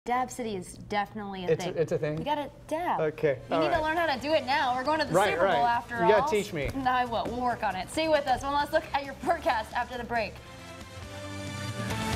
Dab City is definitely a thing. It's a thing? You gotta dab. Okay. You need to learn how to do it now. We're going to the Super Bowl after all. You gotta teach me. No, I will. We'll work on it. Stay with us. Well, let's look at your forecast after the break.